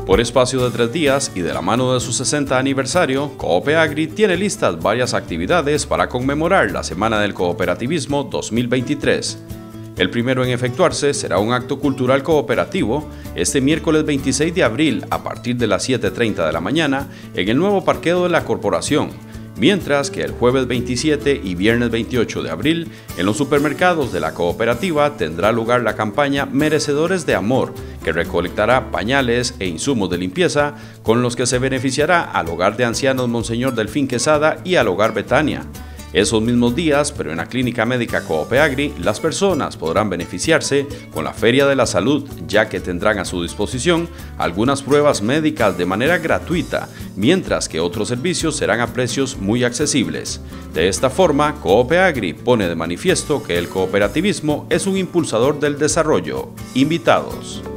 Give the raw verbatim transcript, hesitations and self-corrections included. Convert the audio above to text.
Por espacio de tres días y de la mano de su sesenta aniversario, COOPEAGRI tiene listas varias actividades para conmemorar la Semana del Cooperativismo dos mil veintitrés. El primero en efectuarse será un acto cultural cooperativo este miércoles veintiséis de abril a partir de las siete y treinta de la mañana en el nuevo parqueo de la corporación, mientras que el jueves veintisiete y viernes veintiocho de abril en los supermercados de la cooperativa tendrá lugar la campaña Merecedores de Amor, que recolectará pañales e insumos de limpieza con los que se beneficiará al Hogar de Ancianos Monseñor Delfín Quesada y al Hogar Betania. Esos mismos días, pero en la Clínica Médica COOPEAGRI, las personas podrán beneficiarse con la Feria de la Salud, ya que tendrán a su disposición algunas pruebas médicas de manera gratuita, mientras que otros servicios serán a precios muy accesibles. De esta forma, COOPEAGRI pone de manifiesto que el cooperativismo es un impulsador del desarrollo. Invitados.